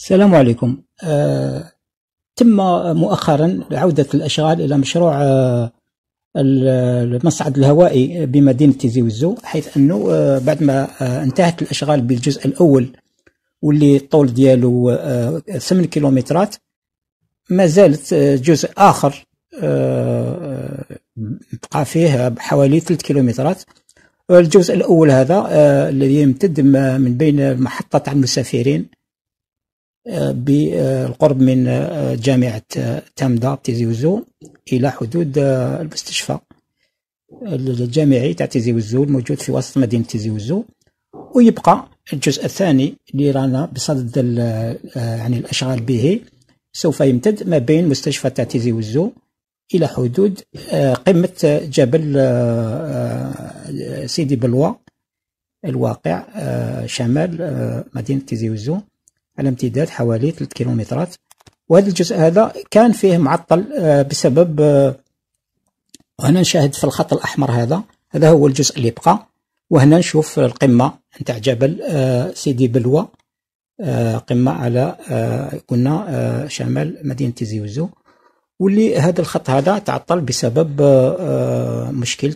السلام عليكم. تم مؤخرا عودة الأشغال إلى مشروع المصعد الهوائي بمدينة تيزي وزو، حيث أنه بعد ما انتهت الأشغال بالجزء الأول واللي الطول دياله 8 كيلومترات، ما زالت جزء آخر بقى فيه حوالي 3 كيلومترات. الجزء الأول هذا الذي يمتد من بين محطة المسافرين بالقرب من جامعة تامدا بتيزي وزو إلى حدود المستشفى الجامعي تاع تيزي وزو الموجود في وسط مدينة تيزي وزو. ويبقى الجزء الثاني اللي رانا بصدد يعني الأشغال به، سوف يمتد ما بين مستشفى تاع تيزي وزو إلى حدود قمة جبل سيدي بلوى الواقع شمال مدينة تيزي وزو، على امتداد حوالي 3 كيلومترات. وهذا الجزء هذا كان فيه معطل بسبب وهنا نشاهد في الخط الأحمر هذا هو الجزء اللي بقى، وهنا نشوف القمة نتاع جبل سيدي بلوى، قمة على قلنا شمال مدينة تيزي وزو، واللي هذا الخط هذا تعطل بسبب مشكل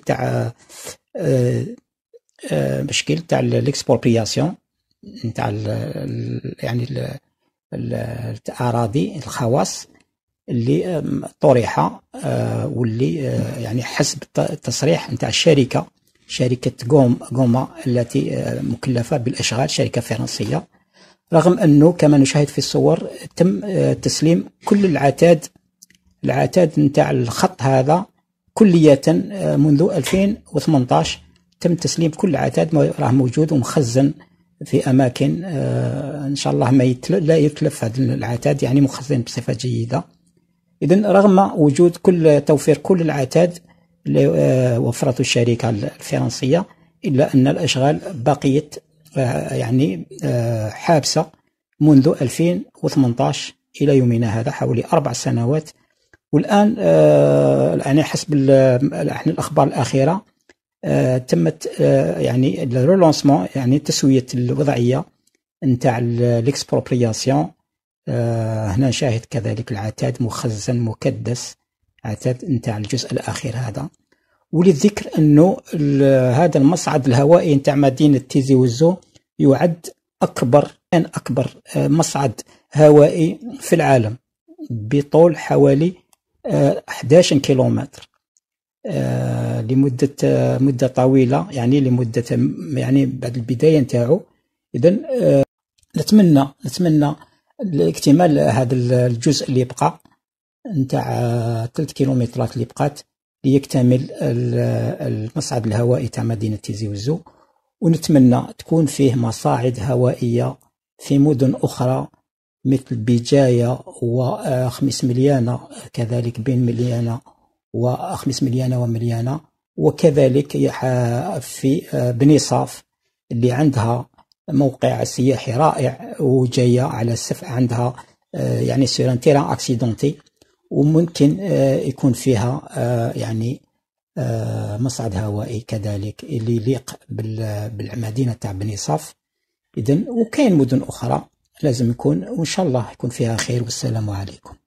تاع الاكسبروبرياسيون نتاع يعني الأراضي الخواص اللي طرح، واللي يعني حسب التصريح نتاع شركة غوما التي مكلفة بالأشغال، شركة فرنسية، رغم أنه كما نشاهد في الصور تم تسليم كل العتاد نتاع الخط هذا كلية منذ 2018. تم تسليم كل العتاد، راه موجود ومخزن في أماكن إن شاء الله لا يتلف هذا العتاد، يعني مخزن بصفة جيدة. إذن رغم وجود توفير كل العتاد اللي وفرته الشركة الفرنسية، إلا أن الأشغال بقيت يعني حابسة منذ 2018 إلى يومنا هذا، حوالي 4 سنوات. والآن يعني حسب الأخبار الأخيرة تمت يعني الرولونسمون، يعني تسوية الوضعية نتاع الاكسبروبرياسيون. هنا نشاهد كذلك العتاد مخزن مكدس، عتاد نتاع الجزء الأخير هذا. وللذكر أنه هذا المصعد الهوائي نتاع مدينة تيزي وزو يعد أكبر مصعد هوائي في العالم، بطول حوالي 11 كيلومتر لمدة مدة طويلة، يعني لمدة يعني بعد البداية نتاعو. إذن نتمنى اكتمال هذا الجزء اللي بقى نتاع 3 كيلومترات اللي بقات ليكتمل المصعد الهوائي تاع مدينة تيزي وزو، ونتمنى تكون فيه مصاعد هوائية في مدن أخرى مثل بجاية وخميس مليانة، كذلك بين مليانة وخميس مليانة ومليانة، وكذلك في بني صاف اللي عندها موقع سياحي رائع وجاية على عندها يعني سير ان تيران اكسيدونتي، وممكن يكون فيها يعني مصعد هوائي كذلك اللي يليق بالمدينة تاع بني صاف. إذن وكاين مدن أخرى لازم يكون، وإن شاء الله يكون فيها خير. والسلام عليكم.